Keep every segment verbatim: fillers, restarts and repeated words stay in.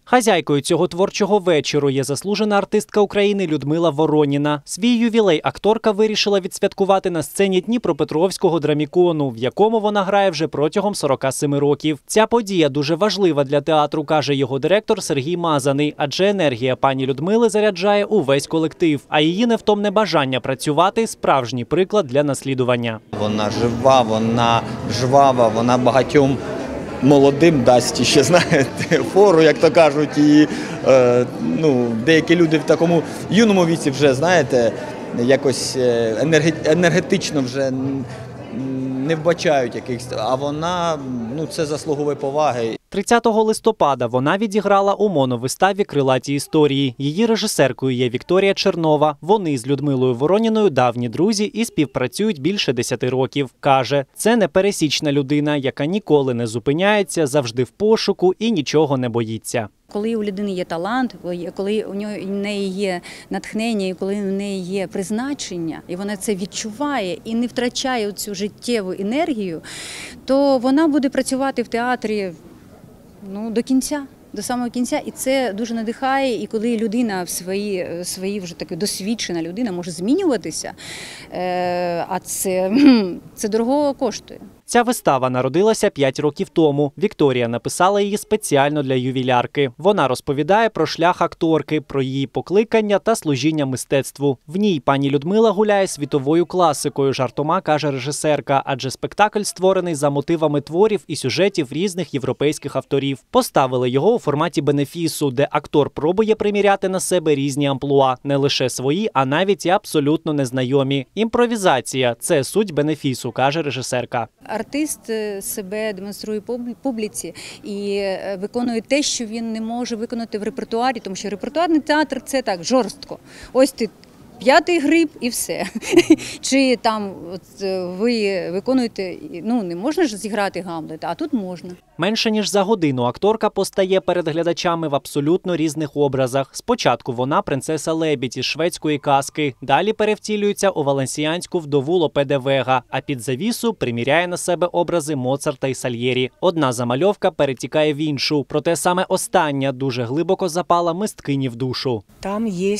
Хазяйкою цього творчого вечору є заслужена артистка України Людмила Вороніна. Свій ювілей акторка вирішила відсвяткувати на сцені Дніпропетровського драмікону, в якому вона грає вже протягом сорока семи років. Ця подія дуже важлива для театру, каже його директор Сергій Мазаний, адже енергія пані Людмили заряджає увесь колектив, а її невтомне бажання працювати – справжній приклад для наслідування. Вона жива, вона жвава, вона багатьом молодим дасть ще, знаєте, фору, як то кажуть, і е, ну, деякі люди в такому юному віці вже, знаєте, якось енергетично вже не вбачають якихось, а вона, ну, це заслуговує поваги. тридцятого листопада вона відіграла у моновиставі «Крилаті історії». Її режисеркою є Вікторія Чернова. Вони з Людмилою Вороніною давні друзі і співпрацюють більше десяти років. Каже, це непересічна людина, яка ніколи не зупиняється, завжди в пошуку і нічого не боїться. Коли у людини є талант, коли у неї є натхнення, і коли у неї є призначення, і вона це відчуває і не втрачає цю життєву енергію, то вона буде працювати в театрі, ну, до кінця, до самого кінця. І це дуже надихає. І коли людина в свої, свої вже таки досвідчена людина може змінюватися, а це, це дорого коштує. Ця вистава народилася п'ять років тому. Вікторія написала її спеціально для ювілярки. Вона розповідає про шлях акторки, про її покликання та служіння мистецтву. В ній пані Людмила гуляє світовою класикою, жартома каже режисерка, адже спектакль створений за мотивами творів і сюжетів різних європейських авторів. Поставили його у форматі бенефісу, де актор пробує приміряти на себе різні амплуа, не лише свої, а навіть і абсолютно незнайомі. Імпровізація – це суть бенефісу, каже режисерка. Артист себе демонструє публіці і виконує те, що він не може виконати в репертуарі, тому що репертуарний театр – це так, жорстко. Ось ти п'ятий гриб і все. Чи там от, ви виконуєте, ну не можна ж зіграти Гамлета, а тут можна. Менше ніж за годину акторка постає перед глядачами в абсолютно різних образах. Спочатку вона принцеса Лебідь із шведської казки, далі перевтілюється у валенсіанську вдову Лопе де Вега, а під завісу приміряє на себе образи Моцарта і Сальєрі. Одна замальовка перетікає в іншу, проте саме остання дуже глибоко запала мисткині в душу. Там є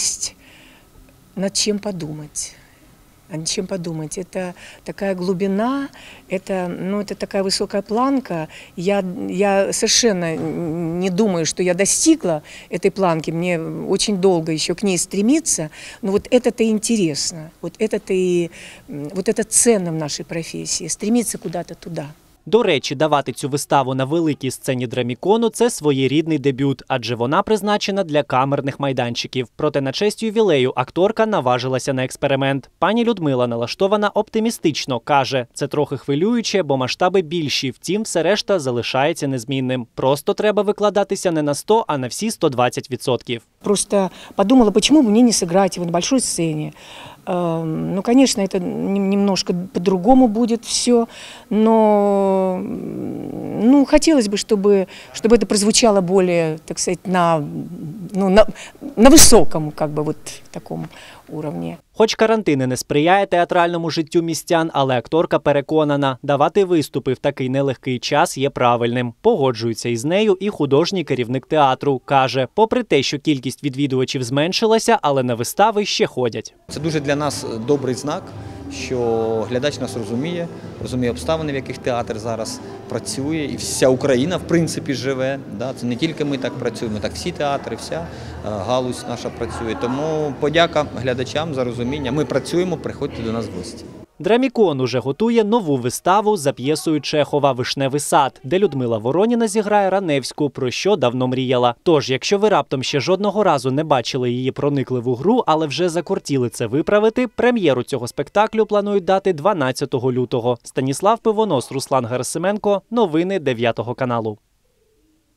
над чем подумать. Над чем подумать. Это такая глубина, это, ну, это такая высокая планка. Я, я совершенно не думаю, что я достигла этой планки. Мне очень долго еще к ней стремиться. Но вот это-то интересно. Вот это-то и вот это ценно в нашей профессии. Стремиться куда-то туда. До речі, давати цю виставу на великій сцені драмікону – це своєрідний дебют, адже вона призначена для камерних майданчиків. Проте на честь ювілею акторка наважилася на експеримент. Пані Людмила налаштована оптимістично, каже, це трохи хвилююче, бо масштаби більші, втім все решта залишається незмінним. Просто треба викладатися не на сто, а на всі сто двадцять відсотків. Просто подумала, почему бы мне не сыграть на большой сцене. Ну, конечно, это немножко по-другому будет все, но ну, хотелось бы, чтобы, чтобы это прозвучало более, так сказать, на, ну, на, на высоком, как бы, вот, таком уровні. Хоч карантин і не сприяє театральному життю містян, але акторка переконана, давати виступи в такий нелегкий час є правильним. Погоджується із нею і художній керівник театру. Каже, попри те, що кількість відвідувачів зменшилася, але на вистави ще ходять. Це дуже для нас добрий знак, що глядач нас розуміє, розуміє обставини, в яких театр зараз працює, і вся Україна, в принципі, живе. Це не тільки ми так працюємо, так всі театри, вся галузь наша працює. Тому подяка глядачам за розуміння. Ми працюємо, приходьте до нас в гості. Драмікон уже готує нову виставу за п'єсою Чехова «Вишневий сад», де Людмила Вороніна зіграє Раневську, про що давно мріяла. Тож, якщо ви раптом ще жодного разу не бачили її проникливу гру, але вже закортіли це виправити, прем'єру цього спектаклю планують дати дванадцятого лютого. Станіслав Пивонос, Руслан Герасименко. Новини дев'ятого каналу.